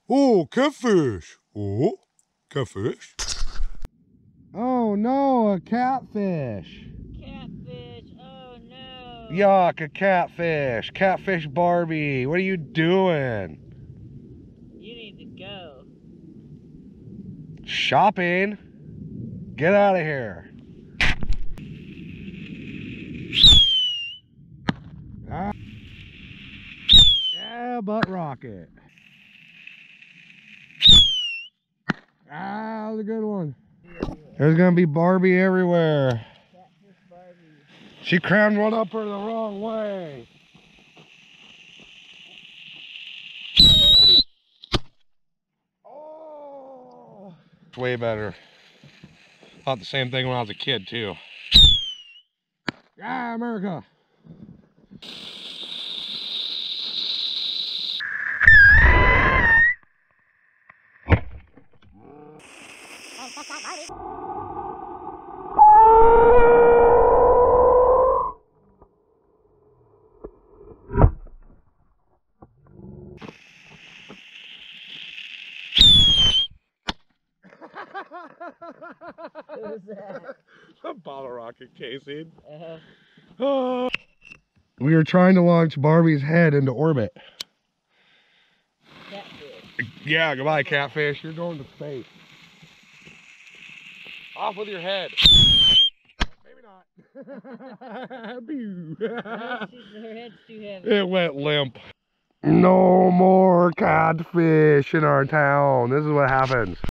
Oh, catfish. Oh, catfish. Oh no, a catfish. Catfish, oh no. Yuck, a catfish. Catfish Barbie, what are you doing? You need to go. Shopping. Get out of here. Ah. Yeah, butt rocket. Ah, that was a good one. There's gonna be Barbie everywhere. Catfish Barbie. She crammed one up her the wrong way. Oh, it's way better. Thought the same thing when I was a kid too. Yeah, America. Who's that? A bottle rocket casing. Uh-huh. We were trying to launch Barbie's head into orbit. Catfish. Yeah, goodbye, catfish. You're going to space. Off with your head. Maybe not. Pew. Her head's too heavy. It went limp. No more catfish in our town. This is what happens.